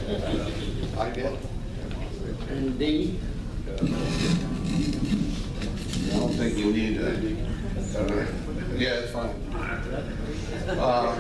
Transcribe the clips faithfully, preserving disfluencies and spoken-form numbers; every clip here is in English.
I did. And D. I don't think you need a, uh, yeah, it's fine. Uh,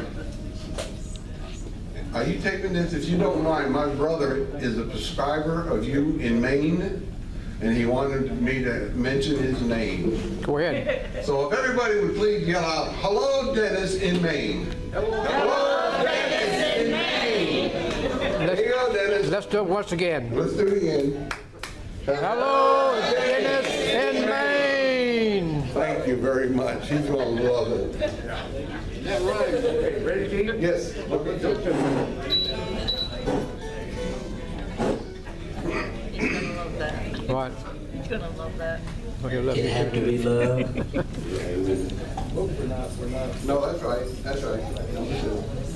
are you taking this? If you don't mind, my brother is a prescriber of you in Maine, and he wanted me to mention his name. Go ahead. So if everybody would please yell out, "Hello, Dennis in Maine." Hello, Hello Dennis in Maine. There you go, Dennis. Let's do it once again. Let's do it again. Hello, Dennis in Maine. Thank you very much. He's going to love it. Is that right? Ready, Gene? Yes. He's gonna love that. What? He's gonna love that. Okay, love It you. had to be love. No, that's right. That's right.